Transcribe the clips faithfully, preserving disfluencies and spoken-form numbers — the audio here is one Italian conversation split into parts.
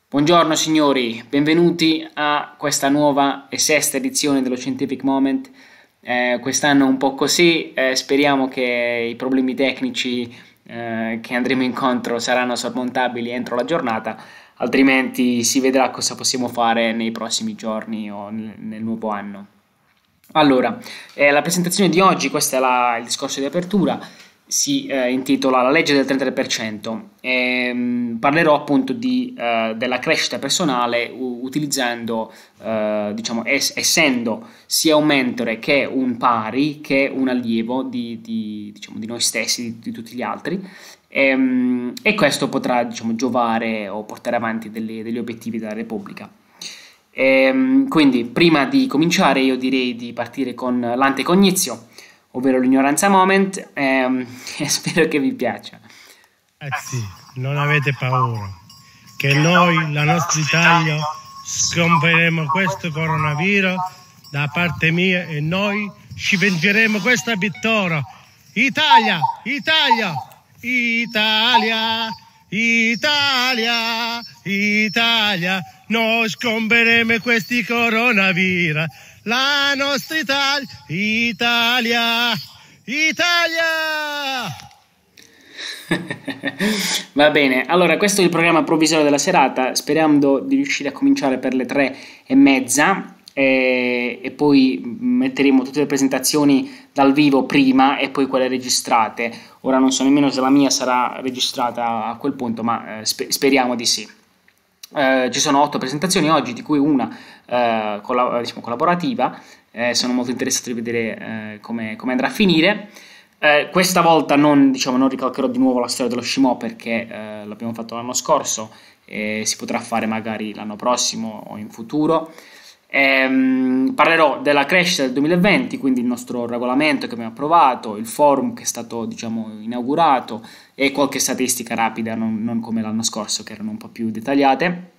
Buongiorno signori, benvenuti a questa nuova e sesta edizione dello Scientific Moment. Eh, quest'anno è un po' così, eh, speriamo che i problemi tecnici eh, che andremo incontro saranno sormontabili entro la giornata, altrimenti si vedrà cosa possiamo fare nei prossimi giorni o nel, nel nuovo anno. Allora, eh, la presentazione di oggi, questo è la- il discorso di apertura, si eh, intitola La legge del trentatré per cento. Ehm, parlerò appunto di, eh, della crescita personale u- utilizzando, eh, diciamo, es- essendo sia un mentore che un pari, che un allievo di, di, diciamo, di noi stessi, di, di tutti gli altri. Ehm, e questo potrà, diciamo, giovare o portare avanti delle- degli obiettivi della Repubblica. Ehm, quindi, prima di cominciare, io direi di partire con l'antecognizio, ovvero l'ignoranza moment, ehm, e spero che vi piaccia. Ragazzi, non avete paura, che noi, la nostra Italia, scomperemo questo coronavirus da parte mia e noi ci vengeremo questa vittoria. Italia, Italia, Italia, Italia, Italia, noi scomperemo questi coronavirus. La nostra Italia, Italia, Italia. Va bene, allora questo è il programma provvisorio della serata, sperando di riuscire a cominciare per le tre e mezza e, e poi metteremo tutte le presentazioni dal vivo prima e poi quelle registrate. Ora non so nemmeno se la mia sarà registrata a quel punto, ma eh, spe- speriamo di sì. Eh, ci sono otto presentazioni oggi, di cui una eh, colla- diciamo, collaborativa. Eh, sono molto interessato di vedere eh, come, come andrà a finire. Eh, questa volta non, diciamo, non ricalcherò di nuovo la storia dello scimò perché eh, l'abbiamo fatto l'anno scorso e si potrà fare magari l'anno prossimo o in futuro. Ehm, parlerò della crescita del duemilaventi, quindi il nostro regolamento che abbiamo approvato, il forum che è stato, diciamo, inaugurato e qualche statistica rapida, non, non come l'anno scorso che erano un po' più dettagliate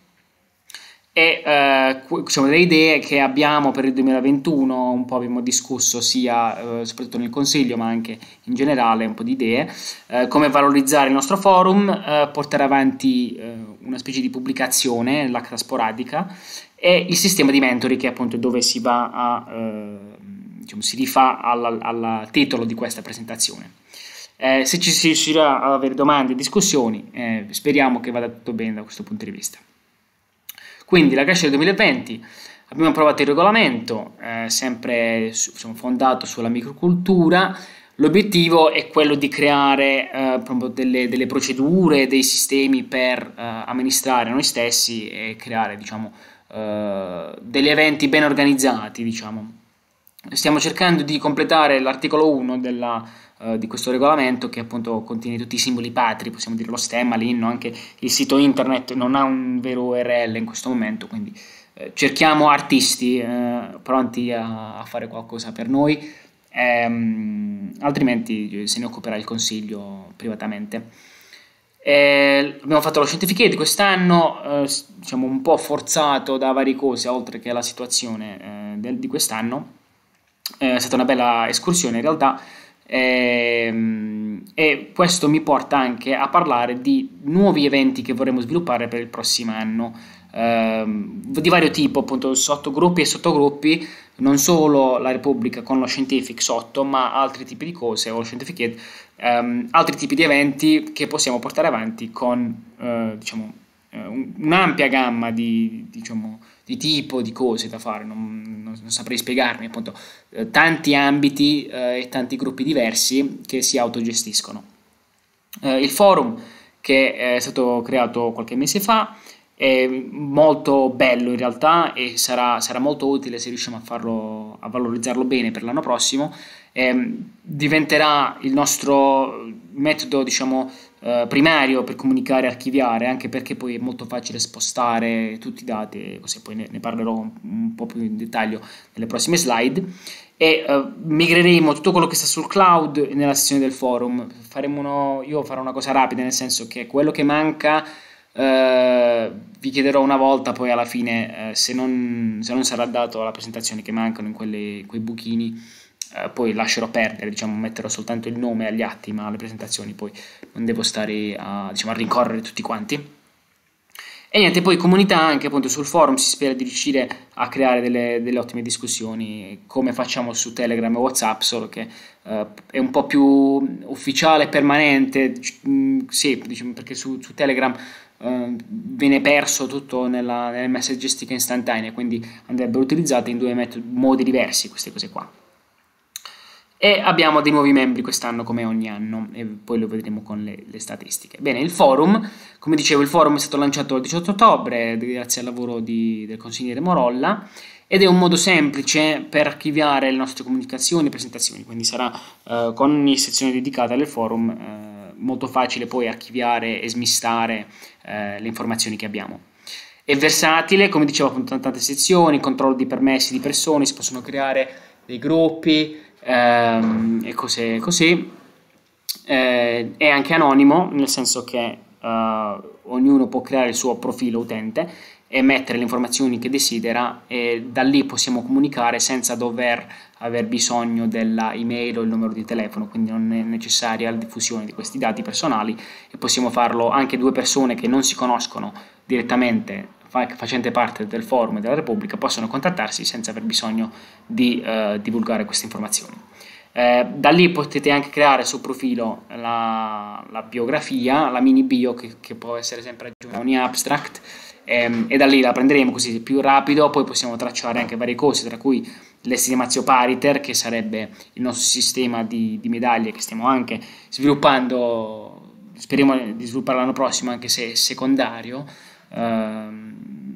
e eh, qu- diciamo, delle idee che abbiamo per il duemilaventuno. Un po' abbiamo discusso sia eh, soprattutto nel consiglio ma anche in generale un po' di idee, eh, come valorizzare il nostro forum, eh, portare avanti eh, una specie di pubblicazione, l'acta sporadica e il sistema di mentori che è appunto dove si va a, eh, diciamo, si rifà al, al titolo di questa presentazione. Eh, se ci si riuscirà ad avere domande e discussioni, eh, speriamo che vada tutto bene da questo punto di vista. Quindi la crescita del duemilaventi, abbiamo approvato il regolamento, eh, sempre su- diciamo, fondato sulla microcultura. L'obiettivo è quello di creare eh, proprio delle, delle procedure, dei sistemi per eh, amministrare noi stessi e creare, diciamo, eh, degli eventi ben organizzati, diciamo. Stiamo cercando di completare l'articolo uno della, eh, di questo regolamento che appunto contiene tutti i simboli patri, possiamo dire lo stemma, l'inno, anche il sito internet non ha un vero U R L in questo momento, quindi eh, cerchiamo artisti eh, pronti a, a fare qualcosa per noi, ehm, altrimenti se ne occuperà il consiglio privatamente. Eh, abbiamo fatto lo Scientificate quest'anno, eh, diciamo un po' forzato da varie cose, oltre che la situazione eh, del- di quest'anno. Eh, È stata una bella escursione in realtà, ehm, e questo mi porta anche a parlare di nuovi eventi che vorremmo sviluppare per il prossimo anno, ehm, di vario tipo, appunto sottogruppi e sottogruppi, non solo la Repubblica con lo Scientific sotto, ma altri tipi di cose, o lo Scientificate, ehm, altri tipi di eventi che possiamo portare avanti con, eh, diciamo, eh, un- un'ampia gamma di, diciamo, di tipo, di cose da fare, non, non- non saprei spiegarmi, appunto, eh, tanti ambiti eh, e tanti gruppi diversi che si autogestiscono. Eh, il forum che è stato creato qualche mese fa è molto bello in realtà e sarà, sarà molto utile se riusciamo a farlo, a valorizzarlo bene per l'anno prossimo. Ehm, diventerà il nostro metodo, diciamo, eh, primario per comunicare e archiviare, anche perché poi è molto facile spostare tutti i dati, e così poi ne, ne parlerò un, un po' più in dettaglio nelle prossime slide. E eh, migreremo tutto quello che sta sul cloud nella sezione del forum. Faremo uno, io farò una cosa rapida, nel senso che quello che manca eh, vi chiederò una volta, poi alla fine, eh, se non, se non sarà dato alla presentazione che mancano in quelle- quei buchini, eh, poi lascerò perdere, diciamo, metterò soltanto il nome agli atti, ma alle presentazioni poi non devo stare a, diciamo, a rincorrere tutti quanti. E niente, poi comunità anche appunto sul forum, si spera di riuscire a creare delle, delle ottime discussioni come facciamo su Telegram e WhatsApp, solo che uh, è un po' più ufficiale, permanente, mm, sì, diciamo, perché su, su Telegram uh, viene perso tutto nella, nelle messaggistica istantanea, quindi andrebbero utilizzate in due metodi, modi diversi queste cose qua. E abbiamo dei nuovi membri quest'anno come ogni anno e poi lo vedremo con le, le statistiche. Bene, il forum, come dicevo, il forum è stato lanciato il diciotto ottobre grazie al lavoro di, del consigliere Morolla ed è un modo semplice per archiviare le nostre comunicazioni e presentazioni, quindi sarà eh, con ogni sezione dedicata al forum eh, molto facile poi archiviare e smistare eh, le informazioni che abbiamo. È versatile, come dicevo, appunto, tante sezioni, controllo di permessi di persone, si possono creare dei gruppi ehm, e cose così. Eh, è anche anonimo, nel senso che eh, ognuno può creare il suo profilo utente e mettere le informazioni che desidera e da lì possiamo comunicare senza dover aver bisogno della email o il numero di telefono, quindi non è necessaria la diffusione di questi dati personali e possiamo farlo anche due persone che non si conoscono direttamente facente parte del forum e della Repubblica possono contattarsi senza aver bisogno di eh, divulgare queste informazioni. Eh, da lì potete anche creare sul profilo la, la biografia, la mini bio che, che può essere sempre aggiunta a ogni abstract ehm, e da lì la prenderemo così è più rapido, poi possiamo tracciare anche varie cose tra cui l'estimazio pariter che sarebbe il nostro sistema di, di medaglie che stiamo anche sviluppando, speriamo di sviluppare l'anno prossimo anche se secondario. Uh,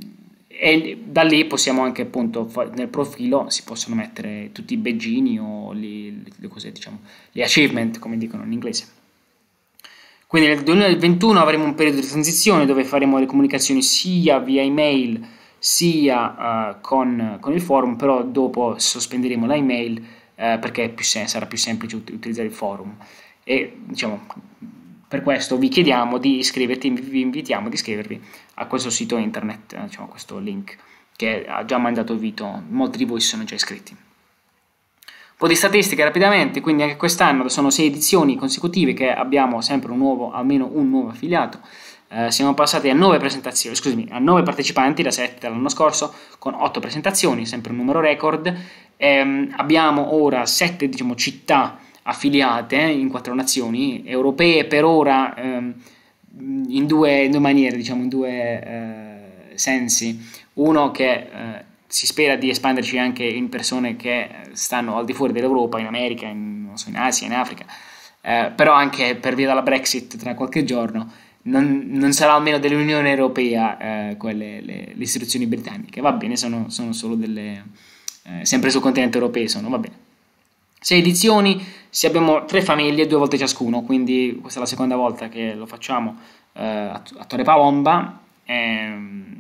e da lì possiamo anche appunto nel profilo si possono mettere tutti i badgini o li, le cose, diciamo, gli achievement come dicono in inglese. Quindi nel duemilaventuno avremo un periodo di transizione dove faremo le comunicazioni sia via email sia uh, con, con il forum, però dopo sospenderemo la email uh, perché più sem- sarà più semplice ut- utilizzare il forum e diciamo per questo vi chiediamo di iscriverti, vi invitiamo ad iscrivervi a questo sito internet, diciamo questo link che ha già mandato Vito, molti di voi si sono già iscritti. Un po' di statistiche rapidamente, quindi anche quest'anno sono sei edizioni consecutive che abbiamo sempre un nuovo, almeno un nuovo affiliato, eh, siamo passati a nove presentazioni, scusami, a nove partecipanti da sette l'anno scorso con otto presentazioni, sempre un numero record, ehm, abbiamo ora sette diciamo, città affiliate in quattro nazioni europee per ora ehm, in, due, in due maniere, diciamo in due eh, sensi. Uno che eh, si spera di espanderci anche in persone che stanno al di fuori dell'Europa, in America, in, non so, in Asia, in Africa, eh, però anche per via della Brexit tra qualche giorno non, non sarà almeno dell'Unione Europea eh, quelle le, le istituzioni britanniche. Va bene, sono, sono solo delle eh, sempre sul continente europeo sono, va bene. Sei edizioni, se abbiamo tre famiglie, due volte ciascuno, quindi questa è la seconda volta che lo facciamo eh, a, a Torre Palomba e,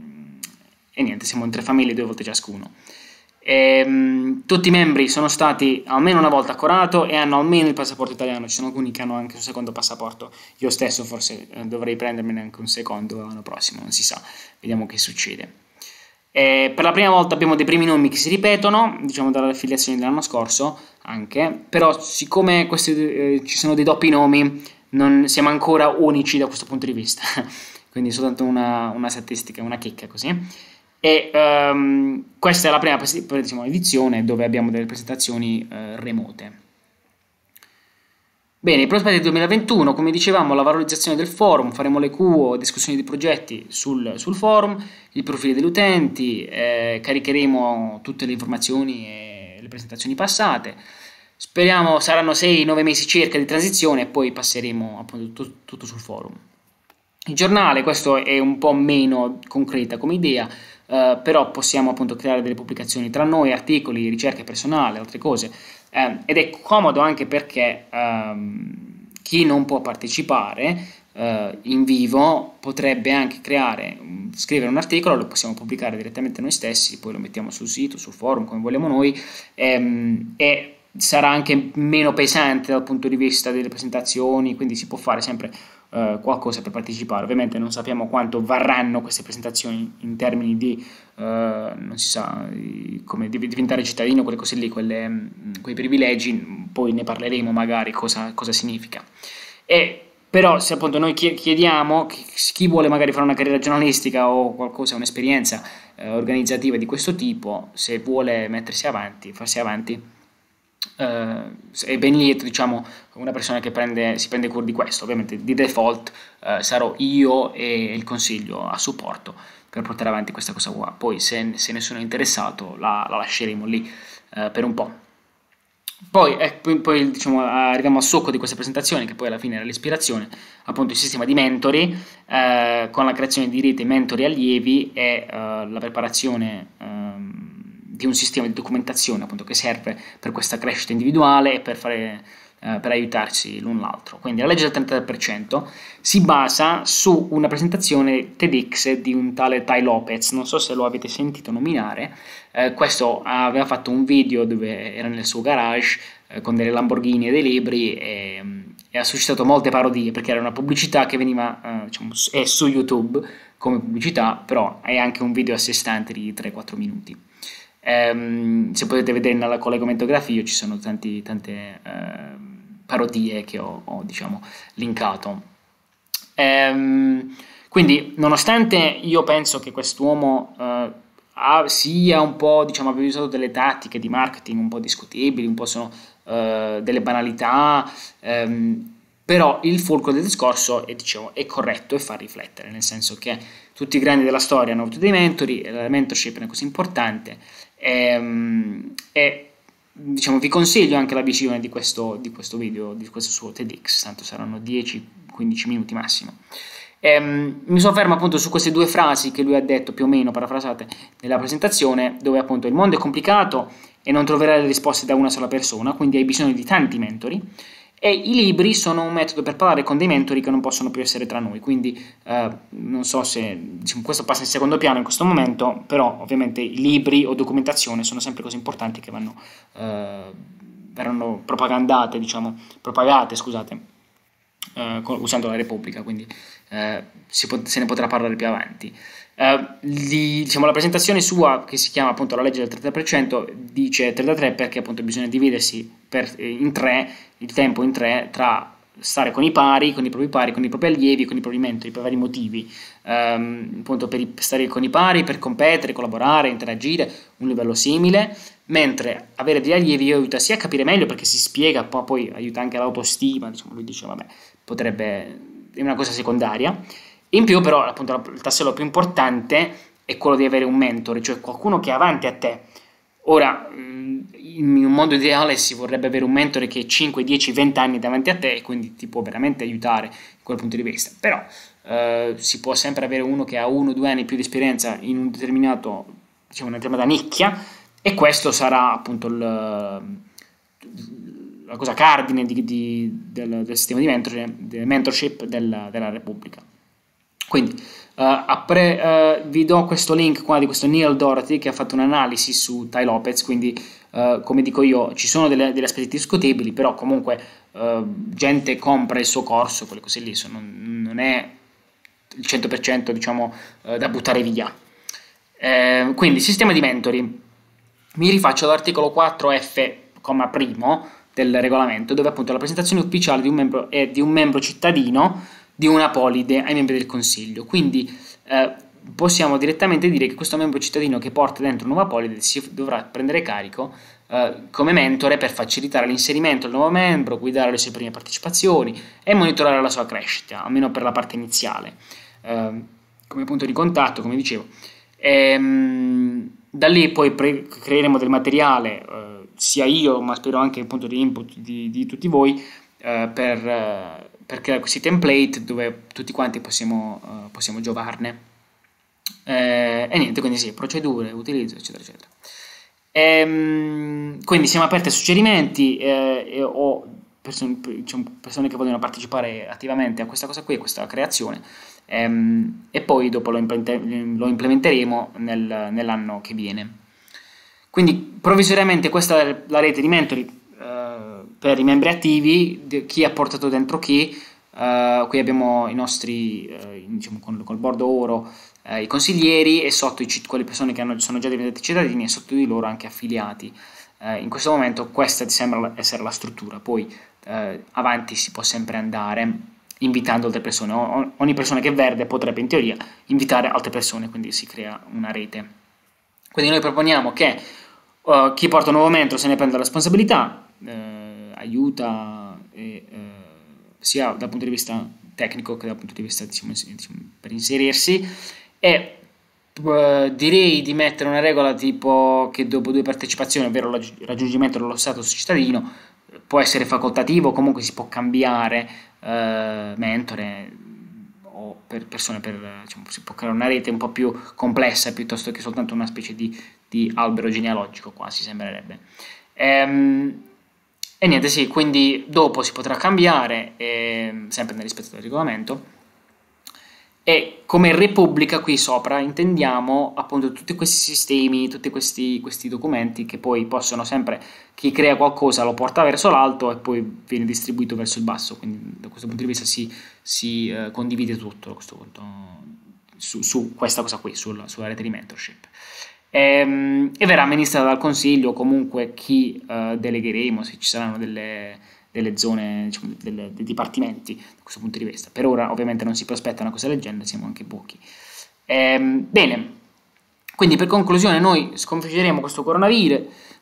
e niente, siamo in tre famiglie, due volte ciascuno. E, tutti i membri sono stati almeno una volta a Corato e hanno almeno il passaporto italiano, ci sono alcuni che hanno anche un secondo passaporto, io stesso forse eh, dovrei prendermene anche un secondo l'anno prossimo, non si sa, vediamo che succede. Eh, per la prima volta abbiamo dei primi nomi che si ripetono, diciamo dalle affiliazioni dell'anno scorso anche, però siccome questi, eh, ci sono dei doppi nomi non siamo ancora unici da questo punto di vista quindi soltanto una, una statistica, una chicca così e um, questa è la prima diciamo, edizione dove abbiamo delle presentazioni eh, remote. Bene, i prospetti del duemilaventuno, come dicevamo, la valorizzazione del forum, faremo le Q O, discussioni di progetti sul, sul forum, i profili degli utenti, eh, caricheremo tutte le informazioni e le presentazioni passate. Speriamo saranno sei nove mesi circa di transizione e poi passeremo appunto tutto, tutto sul forum. Il giornale, questo è un po' meno concreta come idea, eh, però possiamo appunto creare delle pubblicazioni tra noi, articoli, ricerche personali, altre cose. Eh, ed è comodo anche perché ehm, chi non può partecipare eh, in vivo potrebbe anche creare, scrivere un articolo, lo possiamo pubblicare direttamente noi stessi, poi lo mettiamo sul sito, sul forum, come vogliamo noi, ehm, e sarà anche meno pesante dal punto di vista delle presentazioni, quindi si può fare sempre eh, qualcosa per partecipare. Ovviamente non sappiamo quanto varranno queste presentazioni in termini di Uh, non si sa come diventare cittadino, quelle cose lì, quelle, quei privilegi, poi ne parleremo magari cosa, cosa significa. E Però se appunto noi chiediamo chi vuole magari fare una carriera giornalistica o qualcosa, un'esperienza eh, organizzativa di questo tipo, se vuole mettersi avanti, farsi avanti, eh, è ben lieto, diciamo, una persona che prende, si prende cura di questo. Ovviamente di default eh, sarò io e il consiglio a supporto per portare avanti questa cosa qua. Poi se, se nessuno è interessato la, la lasceremo lì eh, per un po'. Poi, eh, poi, poi diciamo, arriviamo al succo di questa presentazione, che poi alla fine era l'ispirazione, appunto il sistema di mentori, eh, con la creazione di rete mentori-allievi e eh, la preparazione ehm, di un sistema di documentazione appunto che serve per questa crescita individuale e per, fare, eh, per aiutarsi l'un l'altro. Quindi la legge del trentatré per cento si basa su una presentazione TEDx di un tale Tai Lopez, non so se lo avete sentito nominare. Eh, questo aveva fatto un video dove era nel suo garage eh, con delle Lamborghini e dei libri e, e ha suscitato molte parodie perché era una pubblicità che veniva, eh, diciamo, è su YouTube come pubblicità, però è anche un video a sé stante di tre quattro minuti. Ehm, se potete vedere nel collegamento grafico ci sono tanti, tante eh, parodie che ho, ho diciamo, linkato. Ehm, quindi nonostante io penso che quest'uomo eh, Ha, sia un po', diciamo, abbiamo usato delle tattiche di marketing un po' discutibili, un po' sono eh, delle banalità, ehm, però il fulcro del discorso è, diciamo, è corretto e fa riflettere, nel senso che tutti i grandi della storia hanno avuto dei mentori, la mentorship è una cosa importante ehm, e diciamo, vi consiglio anche la visione di questo, di questo video, di questo suo TEDx, tanto saranno dieci quindici minuti massimo. Ehm, mi soffermo appunto su queste due frasi che lui ha detto più o meno parafrasate nella presentazione, dove appunto il mondo è complicato e non troverai le risposte da una sola persona, quindi hai bisogno di tanti mentori, e i libri sono un metodo per parlare con dei mentori che non possono più essere tra noi, quindi eh, non so se diciamo, questo passa in secondo piano in questo momento, però ovviamente i libri o documentazione sono sempre cose importanti che vanno eh, verranno propagandate, diciamo, propagate, scusate, Uh, usando la Repubblica, quindi uh, si pot- se ne potrà parlare più avanti. Uh, li, diciamo, la presentazione sua, che si chiama appunto la legge del trentatré per cento, dice trentatré perché appunto bisogna dividersi per, in tre, il tempo in tre, tra stare con i pari, con i propri pari, con i propri allievi, con i propri mentori, per vari motivi, um, appunto per stare con i pari, per competere, collaborare, interagire, un livello simile, mentre avere degli allievi aiuta sia a capire meglio perché si spiega, poi, poi aiuta anche l'autostima, diciamo, lui dice vabbè, potrebbe, è una cosa secondaria. In più però appunto il tassello più importante è quello di avere un mentore, cioè qualcuno che è avanti a te. Ora, in un mondo ideale si vorrebbe avere un mentore che è cinque, dieci, venti anni davanti a te e quindi ti può veramente aiutare in quel punto di vista, però eh, si può sempre avere uno che ha uno o due anni più di esperienza in un determinato, diciamo, una determinata nicchia, e questo sarà appunto il, la cosa cardine di, di, del, del sistema di mentor, del mentorship della, della Repubblica. Quindi uh, appre, uh, vi do questo link qua di questo Neil Doherty che ha fatto un'analisi su Tai Lopez, quindi uh, come dico io ci sono delle, delle aspetti discutibili, però comunque uh, gente compra il suo corso, quelle cose lì, sono, non è il cento per cento diciamo uh, da buttare via. Eh, quindi sistema di mentori. Mi rifaccio all'articolo quattro F, comma primo del regolamento, dove appunto la presentazione ufficiale di un membro è di un membro cittadino di una polide ai membri del consiglio. Quindi eh, possiamo direttamente dire che questo membro cittadino che porta dentro una nuova polide si dovrà prendere carico eh, come mentore per facilitare l'inserimento del nuovo membro, guidare le sue prime partecipazioni e monitorare la sua crescita, almeno per la parte iniziale, eh, come punto di contatto, come dicevo. Ehm, da lì poi pre- creeremo del materiale, eh, sia io ma spero anche il punto di input di, di tutti voi, eh, per, eh, per creare questi template dove tutti quanti possiamo, uh, possiamo giovarne. Eh, e niente, quindi sì, procedure, utilizzo, eccetera, eccetera. Ehm, quindi siamo aperti a suggerimenti eh, e, o person- diciamo, persone che vogliono partecipare attivamente a questa cosa qui, a questa creazione. Ehm, e poi dopo lo, implementer- lo implementeremo nel, nell'anno che viene. Quindi provvisoriamente questa è la rete di mentori uh, per i membri attivi, di chi ha portato dentro chi. Uh, qui abbiamo i nostri, uh, diciamo con, col bordo oro, uh, i consiglieri, e sotto i, quelle persone che hanno, sono già diventati cittadini, e sotto di loro anche affiliati. Uh, in questo momento questa sembra essere la struttura, poi uh, avanti si può sempre andare. invitando altre persone. O, ogni persona che è verde potrebbe in teoria invitare altre persone, quindi si crea una rete. Quindi noi proponiamo che uh, chi porta un nuovo mentore se ne prenda la responsabilità, eh, aiuta e, eh, sia dal punto di vista tecnico che dal punto di vista diciamo, diciamo, per inserirsi, e uh, direi di mettere una regola tipo che dopo due partecipazioni, ovvero il raggiungimento dello status cittadino, può essere facoltativo, comunque si può cambiare uh, mentore o per persone, per, diciamo, si può creare una rete un po' più complessa piuttosto che soltanto una specie di, di albero genealogico, quasi sembrerebbe. Ehm, E niente, sì, quindi dopo si potrà cambiare, eh, sempre nel rispetto del regolamento. E come Repubblica qui sopra intendiamo appunto tutti questi sistemi, tutti questi, questi documenti che poi possono sempre, chi crea qualcosa lo porta verso l'alto e poi viene distribuito verso il basso, quindi da questo punto di vista si, si eh, condivide tutto a questo punto, su, su questa cosa qui, sul, sulla rete di mentorship. E, e verrà amministrata dal Consiglio, comunque chi uh, delegheremo, se ci saranno delle, delle zone, diciamo, delle, dei dipartimenti da questo punto di vista. Per ora ovviamente non si prospetta una cosa del genere, siamo anche pochi. E, bene, quindi per conclusione noi sconfiggeremo questo coronavirus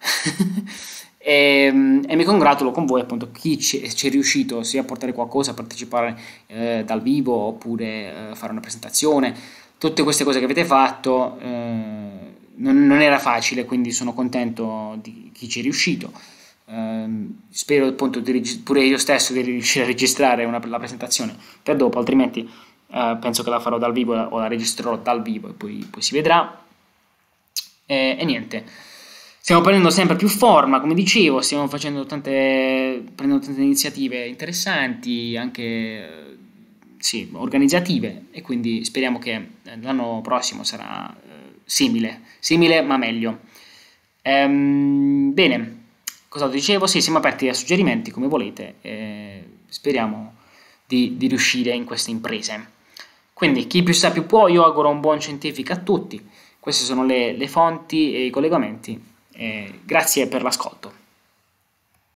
e, e mi congratulo con voi, appunto, chi ci, ci è riuscito sia a portare qualcosa, a partecipare eh, dal vivo oppure eh, fare una presentazione, tutte queste cose che avete fatto. Eh, Non, non era facile, quindi sono contento di chi ci è riuscito. Um, spero appunto di, pure io stesso di riuscire a registrare una, la presentazione per dopo, altrimenti uh, penso che la farò dal vivo o la registrerò dal vivo e poi, poi si vedrà. E, e niente, stiamo prendendo sempre più forma, come dicevo, stiamo facendo tante, prendendo tante iniziative interessanti, anche sì, organizzative, e quindi speriamo che l'anno prossimo sarà simile, simile ma meglio. Ehm, bene, cosa dicevo? Sì, siamo aperti a suggerimenti come volete, e speriamo di, di riuscire in queste imprese. Quindi chi più sa più può, io auguro un buon scientifico a tutti. Queste sono le, le fonti e i collegamenti. Eh, grazie per l'ascolto.